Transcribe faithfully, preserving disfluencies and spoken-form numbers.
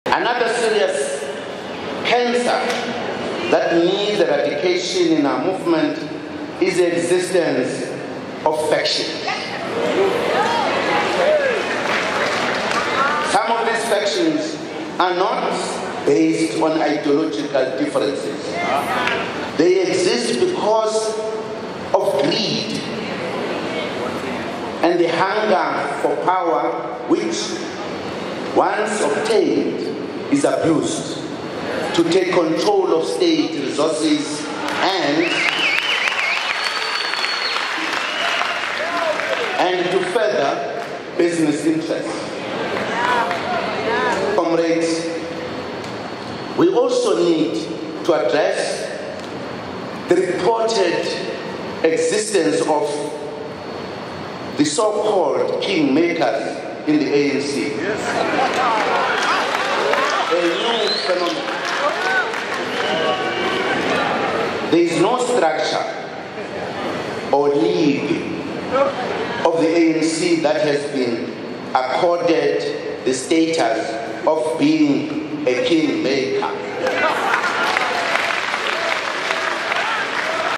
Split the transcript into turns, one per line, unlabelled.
Another serious cancer that needs eradication in our movement is the existence of faction. Some of these factions are not based on ideological differences. They exist because of greed and the hunger for power, which, once obtained, is abused to take control of state resources and, and to further business interests. Comrades, we also need to address the reported existence of the so-called kingmakers in the A N C. Yes. A new phenomenon. There is no structure or league of the A N C that has been accorded the status of being a kingmaker.